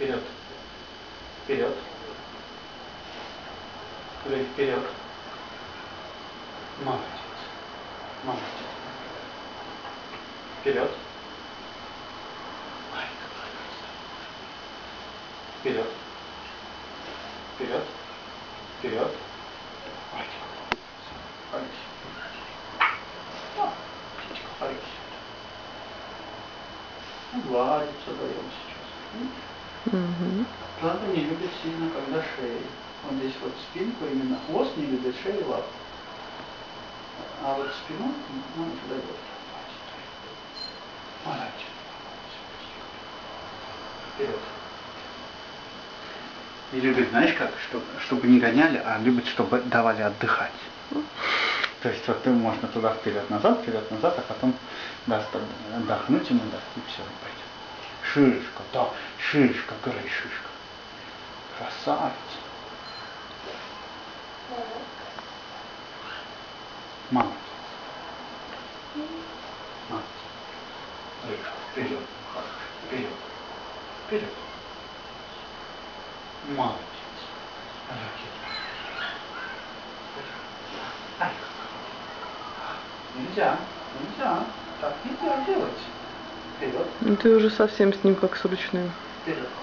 Вперед. Вперед. Вперед. Молодец. Молодец. Вперед. Ай, вперед. Вперед. Вперед. Ай, Алексей. Алексей. Гладится даем сейчас. Угу. Правда, не любит сильно, когда шея. Вот здесь вот спинку, именно хвост не любит, шея лап. А вот спину он дает. Молодец. Вперед. И любит, знаешь как, чтобы не гоняли, а любит, чтобы давали отдыхать. То есть вот можно туда вперед-назад, а потом даст отдохнуть ему, даст, и все, и пойдет. Шишка, да, шишка, говори, шишка. Красавица. Молодец. Молодец. Шишка, вперед, вперед, вперед. Молодец. Ай. Нельзя, нельзя. Так нельзя делать. Вперед. Ну ты уже совсем с ним как с ручным. Вперед.